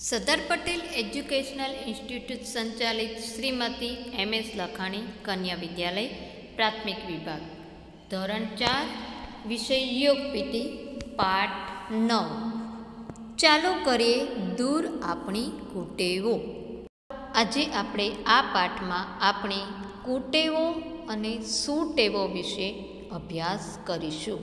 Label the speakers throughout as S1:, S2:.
S1: Sardar Patel educational institute સંચાલિત Shrimati M S. લખાણી કન્યા વિદ્યાલય પ્રાથમિક વિભાગ ધોરણ 4 વિષય યોગ પીટી પાઠ 9 ચાલો કરીએ દૂર આપણી કુટેવો। આજે આપણે આ પાઠમાં આપણી કુટેવો અને સુટેવો વિશે અભ્યાસ કરીશું।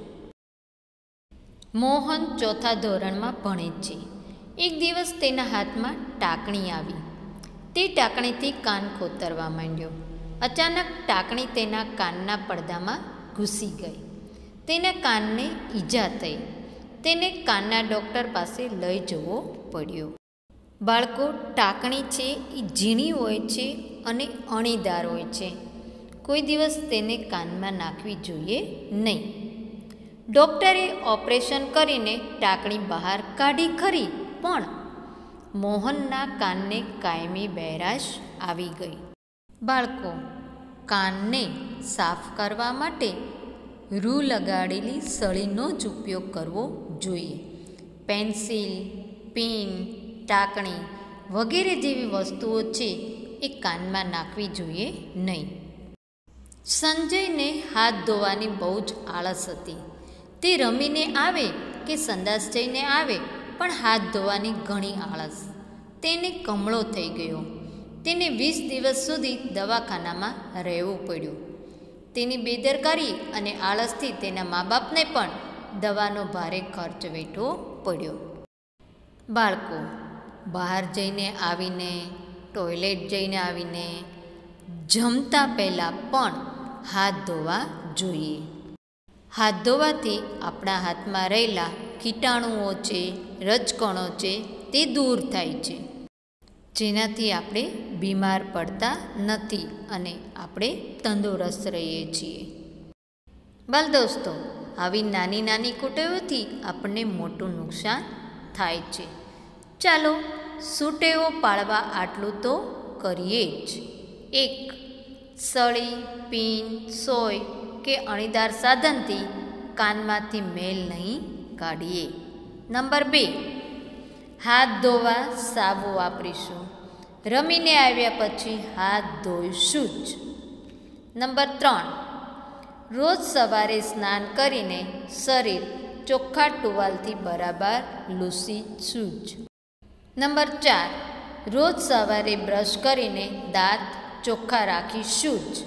S1: મોહન ચોથા ધોરણમાં ભણે છે। એક દિવસ તેના હાથમાં ટાંકણી આવી। તે ટાંકણીથી કાન ખોતરવા માંડ્યો। અચાનક ટાંકણી તેના કાનના પડદામાં ઘૂસી ગઈ। તેના કાનને ઈજા થઈ। તેને કાનના ડૉક્ટર પાસે લઈ જવો પડ્યો। બાળકો, ટાંકણી છે એ ઝીણી હોય છે અને અણીદાર હોય છે। કોઈ દિવસ તેને કાનમાં નાખવી જોઈએ નહીં। ડૉક્ટરે ઓપરેશન કરીને ટાંકણી બહાર કાઢી ખરી, પણ મોહનના કાનને કાયમી બહેરાશ આવી ગઈ। બાળકો, કાનને સાફ કરવા માટે રૂ લગાડેલી સળીનો જ ઉપયોગ કરવો જોઈએ। પેન્સિલ, પિન, ટાંકણી વગેરે જેવી વસ્તુઓ છે એ કાનમાં નાખવી જોઈએ નહીં। સંજયને હાથ ધોવાની બહુ જ આળસ હતી। તે રમીને આવે કે સંડાસ જઈને આવે, પણ હાથ ધોવાની ઘણી આળસ। તેને કમળો થઈ ગયો। તેને 20 દિવસ સુધી દવાખાનામાં રહેવું પડ્યું। તેની બેદરકારી અને આળસથી તેના મા બાપને પણ દવાનો ભારે ખર્ચ વેઠવો પડ્યો। બાળકો, બહાર જઈને આવીને, ટોયલેટ જઈને આવીને જમતા પહેલાં પણ હાથ ધોવા જોઈએ। હાથ ધોવાથી આપણા હાથમાં રહેલા કીટાણુઓ છે, રજકણો છે, તે દૂર થાય છે, જેનાથી આપણે બીમાર પડતા નથી અને આપણે તંદુરસ્ત રહીએ છીએ। બાલ દોસ્તો, આવી નાની નાની કુટેવોથી આપણને મોટું નુકસાન થાય છે। ચાલો સુટેવો પાળવા આટલું તો કરીએ જ। 1. સળી, પિન, સોય કે અણીદાર સાધનથી કાનમાંથી મેલ નહીં કાઢીએ। નંબર 2. હાથ ધોવા સાબુ વાપરીશું। રમીને આવ્યા પછી હાથ ધોઈશું જ। નંબર 3. રોજ સવારે સ્નાન કરીને શરીર ચોખ્ખા ટુવાલથી બરાબર લૂછીશું જ। નંબર 4. રોજ સવારે બ્રશ કરીને દાંત ચોખ્ખા રાખીશું જ।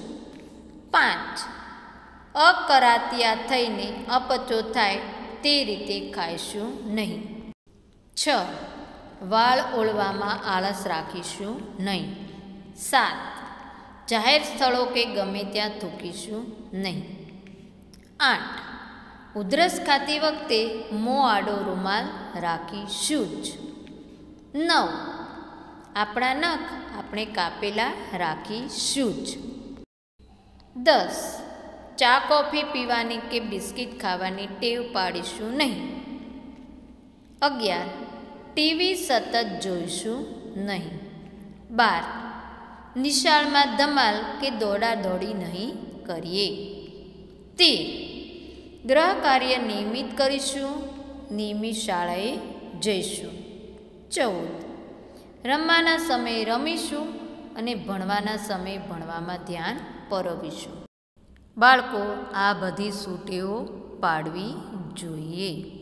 S1: 5. અકરાતિયા થઈને અપચો થાય તે રીતે ખાઈશું નહીં। 6. વાળ ઓળવામાં આળસ રાખીશું નહીં। 7. જાહેર સ્થળો કે ગમે ત્યાં થૂકીશું નહીં। 8. ઉધરસ ખાતી વખતે મોં આડો રૂમાલ રાખીશું જ। 9. આપણા નખ આપણે કાપેલા રાખીશું જ। 10. ચા કોફી પીવાની કે બિસ્કિટ ખાવાની ટેવ પાડીશું નહીં। 11. ટીવી સતત જોઈશું નહીં। 12. નિશાળમાં ધમાલ કે દોડાદોડી નહીં કરીએ। 13. ગ્રહ કાર્ય નિયમિત કરીશું, નિયમિત શાળાએ જઈશું। 14. રમવાના સમયે રમીશું અને ભણવાના સમયે ભણવામાં ધ્યાન પરોવીશું। બાળકો, આ બધી સુટેવો પાડવી જોઈએ।